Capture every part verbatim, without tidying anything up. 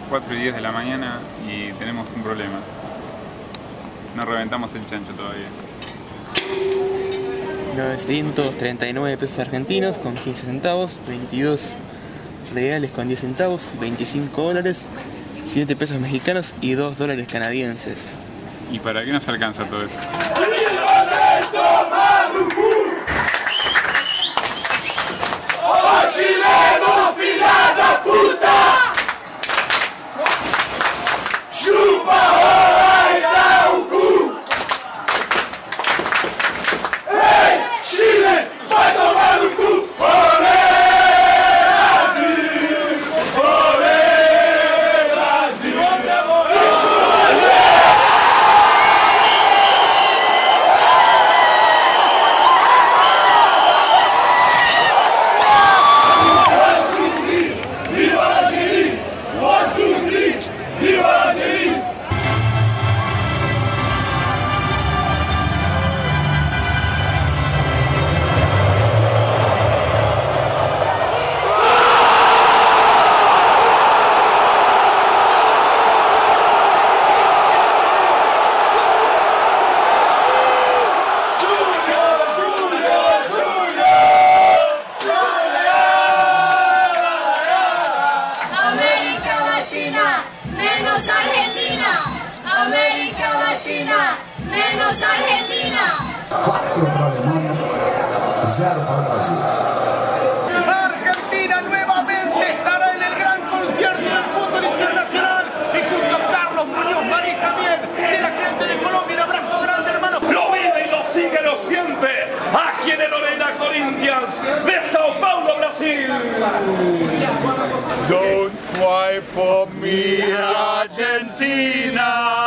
cuatro y diez de la mañana y tenemos un problema. No reventamos el chancho todavía. novecientos treinta y nueve pesos argentinos con quince centavos, veintidós reales con diez centavos, veinticinco dólares, siete pesos mexicanos y dos dólares canadienses. ¿Y para qué nos alcanza todo eso? Argentina, América Latina, menos Argentina. Cuatro para Alemania, cero para Brasil. Argentina nuevamente estará en el gran concierto del fútbol internacional y junto a Carlos Muñoz Marín también de la gente de Colombia. Un abrazo grande, hermano. Lo vive y lo sigue, lo siente. Aquí en el Arena Corinthians de Sao Paulo, Brasil. Don't cry for me, Argentina.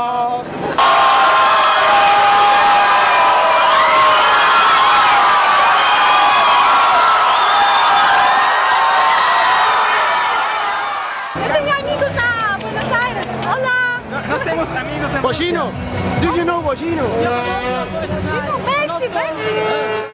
Yo tenía amigos a Buenos Aires. Hola. Nos tenemos amigos en Bollino, do you know Bollino? Messi, Messi.